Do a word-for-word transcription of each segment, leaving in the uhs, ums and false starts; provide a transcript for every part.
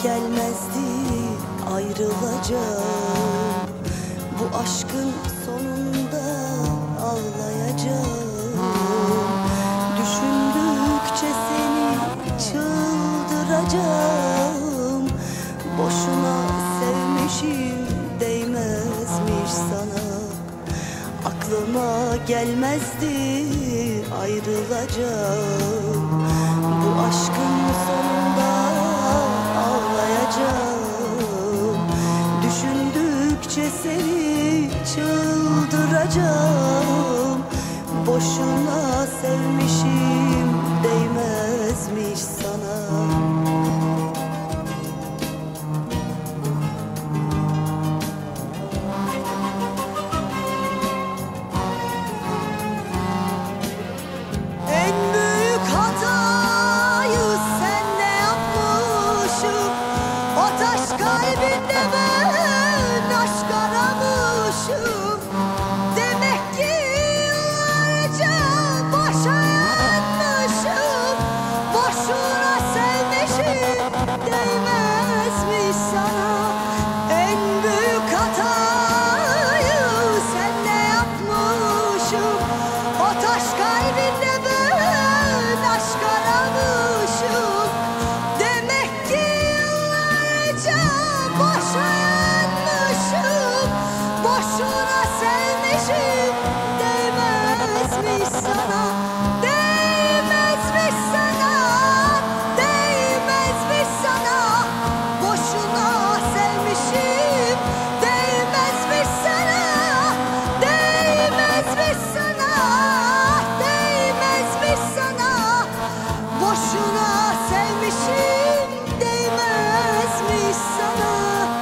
gelmezdi ayrılacağım. Bu aşkın sonunda ağlayacağım. Düşündükçe seni çıldıracağım. Boşuna sevmişim, değmezmiş sana. Aklıma gelmezdi ayrılacağım. Bu aşkın sonunda ağlayacağım. Düşündükçe seni çıldıracağım. Boşuna sevmişim, değmezmiş sana. Kalbinde ben aşk aramışım. Demek ki yıllarca boşa yanmışım. Boşuna sevmişim, değmezmiş sana. En büyük hatayı senle yapmışım. O taş kalbinde ben aşk aramışım. Demek ki boşa yanmışım, boşuna sevmişim, değmezmiş sana, değmezmiş sana, değmezmiş sana, boşuna sevmişim, değmezmiş sana, değmezmiş sana, değmezmiş sana, boşuna sevmişim, değmezmiş sana.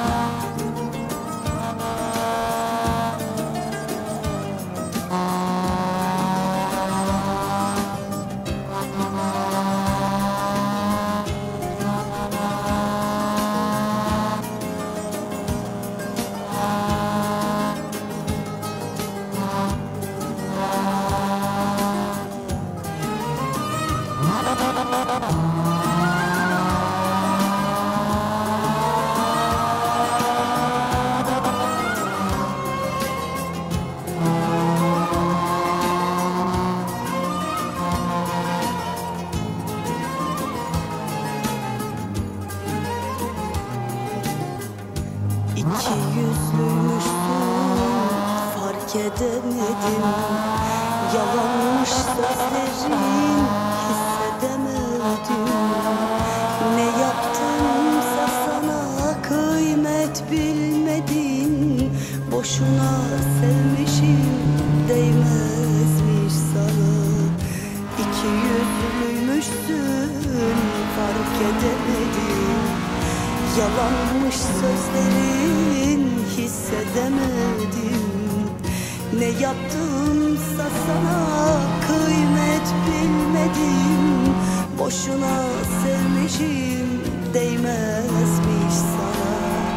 İki yüzlüymüşsün, fark edemedim. Yalanmış sözlerin, hissedemedim. Ne yaptımsa sana kıymet bilmedin. Boşuna sevmişim, değmezmiş sana. İki yüzlüymüşsün, fark edemedim. Yalanmış sözlerin, hissedemedim. Ne yaptımsa sana kıymet bilmedim. Boşuna sevmişim, değmezmiş sana.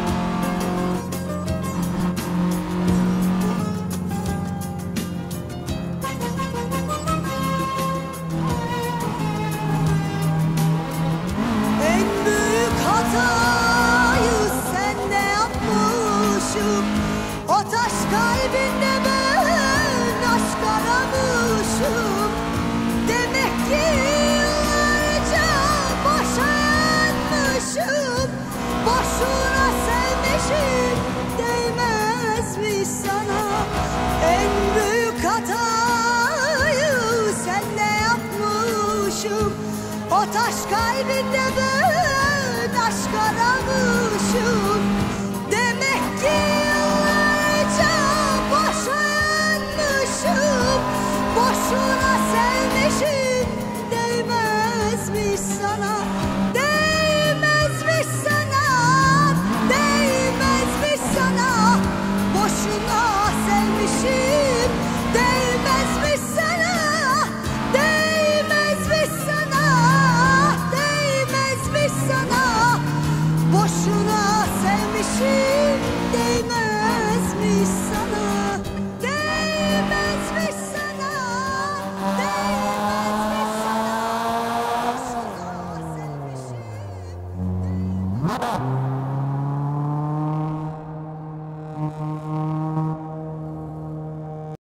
En büyük hatayı senle yapmışım. O taş kalbinde ben aşk aramışım. Demek ki yıllarca boşa yanmışım. Boşuna sevmişim, değmezmiş sana. En büyük hatayı senle yapmışım. O taş kalbinde ben aşk aramışım. Demek ki yıllarca boşa yanmışım. Boşuna sevmişim, değmezmiş sana.